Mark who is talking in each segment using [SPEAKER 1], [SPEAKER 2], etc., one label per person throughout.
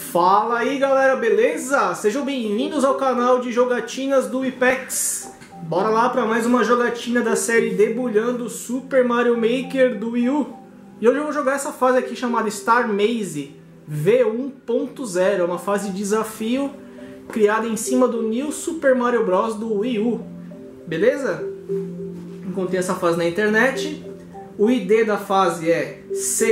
[SPEAKER 1] Fala aí galera, beleza? Sejam bem-vindos ao canal de jogatinas do Ipex. Bora lá para mais uma jogatina da série Debulhando Super Mario Maker do Wii U. E hoje eu vou jogar essa fase aqui chamada Star Maze V1.0. É uma fase de desafio criada em cima do New Super Mario Bros. Do Wii U. Beleza? Encontrei essa fase na internet. O ID da fase é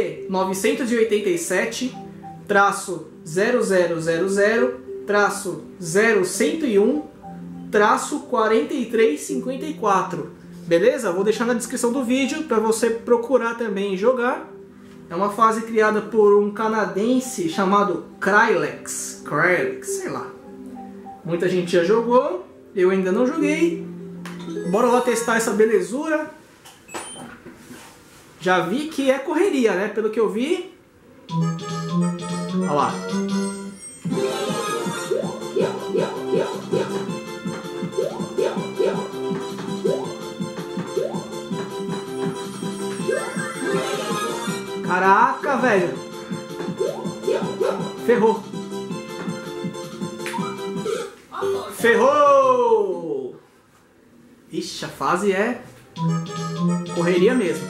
[SPEAKER 1] C988-0000-0101-4354. Beleza? Vou deixar na descrição do vídeo para você procurar também e jogar. É uma fase criada por um canadense chamado Krylex, sei lá. Muita gente já jogou, eu ainda não joguei. Bora lá testar essa belezura. Já vi que é correria, né? Pelo que eu vi. Olha lá. Caraca, velho. Ferrou. Ferrou! Ixi, a fase é correria mesmo.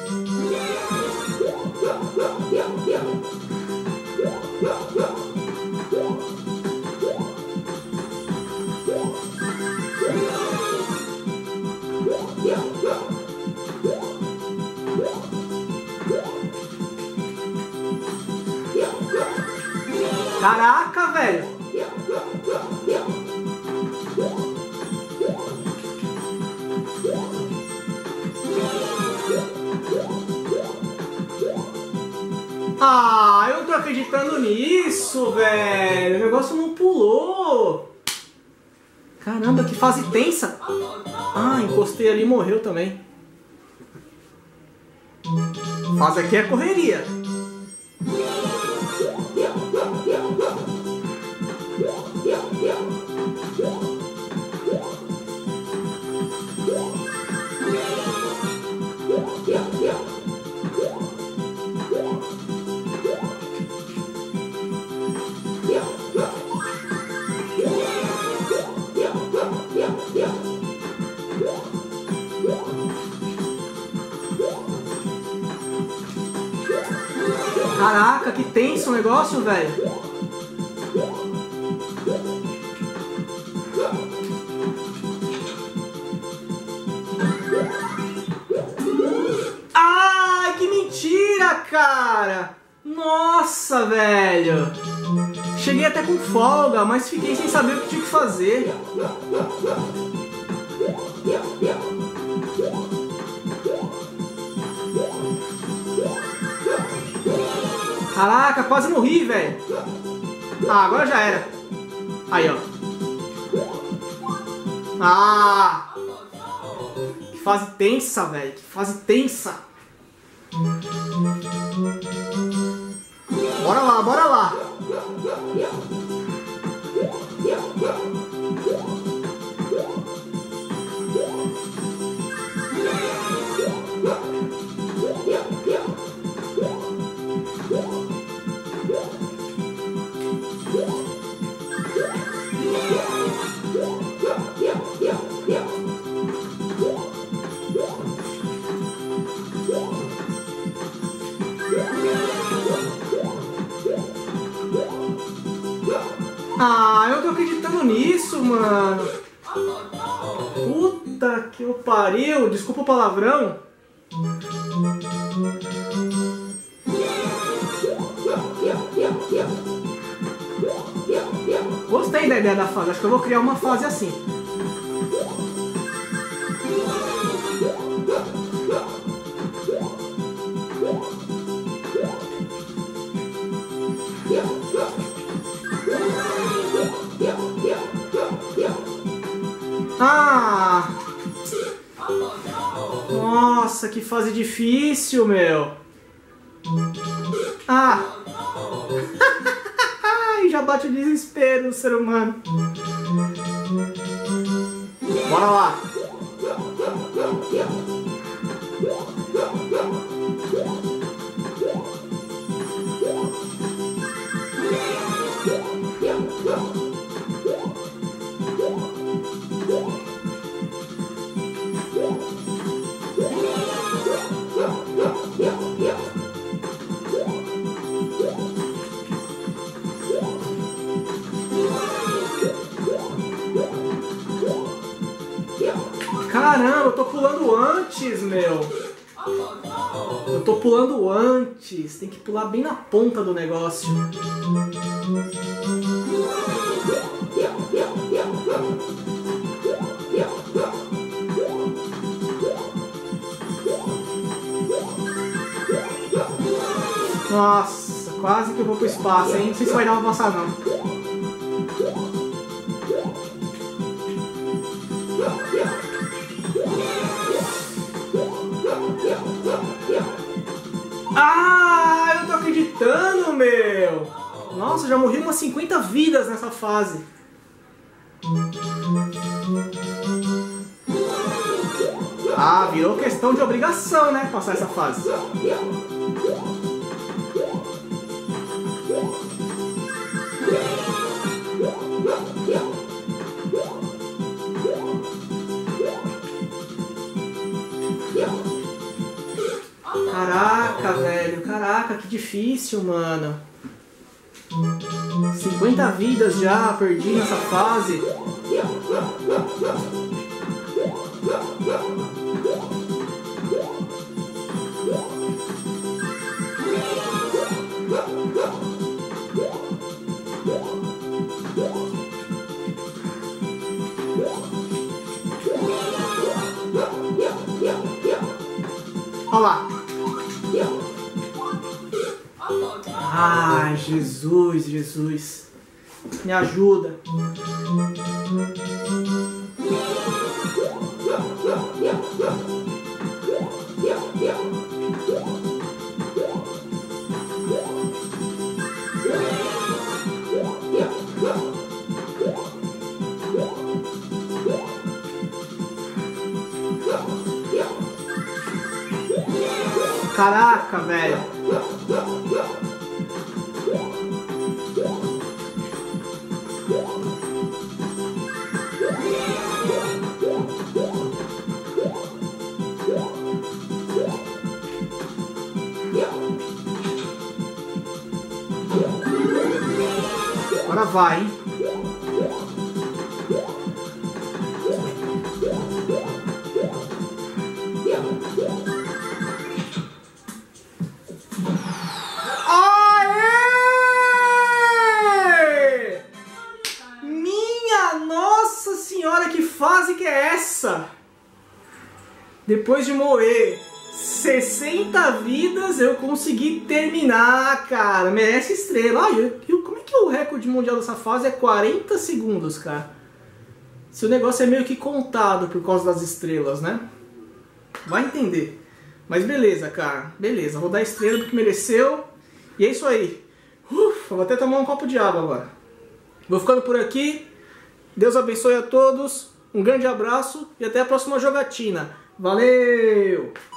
[SPEAKER 1] Caraca, velho! Ah, eu não tô acreditando nisso, velho! O negócio não pulou! Caramba, que fase tensa! Ah, encostei ali e morreu também. Fase aqui é correria. Caraca, que tenso o negócio, velho. Ai, que mentira, cara. Nossa, velho. Cheguei até com folga, mas fiquei sem saber o que tinha que fazer. Caraca, quase morri, velho. Ah, agora já era. Aí, ó. Ah! Que fase tensa, velho. Que fase tensa. Bora lá, bora lá. Ah, eu não tô acreditando nisso, mano. Puta que o pariu. Desculpa o palavrão. Gostei da ideia da fase. Acho que eu vou criar uma fase assim. Ah! Nossa, que fase difícil, meu! Ah! Já bate o desespero no ser humano. Bora lá! Caramba, eu tô pulando antes, meu. Eu tô pulando antes. Tem que pular bem na ponta do negócio. Nossa, quase que eu vou pro espaço, hein? Não sei se vai dar pra passar, não. Ah, eu não tô acreditando, meu! Nossa, já morri umas 50 vidas nessa fase. Ah, virou questão de obrigação, né? Passar essa fase. Caraca, velho. Caraca, que difícil, mano. 50 vidas já perdi nessa fase. Olha lá. Ai, Jesus, Jesus. Me ajuda. Caraca, velho. Agora vai, hein? Aê! Minha Nossa Senhora, que fase que é essa? Depois de morrer 60 vidas, eu consegui terminar, cara. Merece estrela. Como é que o recorde mundial dessa fase é 40 segundos, cara? Se o negócio é meio que contado por causa das estrelas, né? Vai entender. Mas beleza, cara. Beleza, vou dar estrela porque mereceu. E é isso aí. Vou até tomar um copo de água agora. Vou ficando por aqui. Deus abençoe a todos. Um grande abraço e até a próxima jogatina. Valeu!